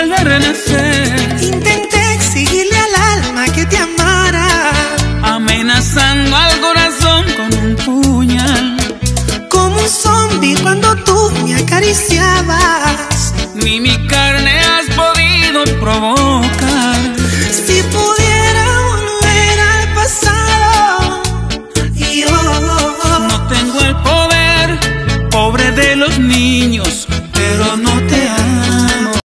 vuelve a renacer. Intenté exigirle al alma que te amara, amenazando al corazón con un puñal. como un zombie cuando tú me acariciabas. Ni mi carne has podido provocar.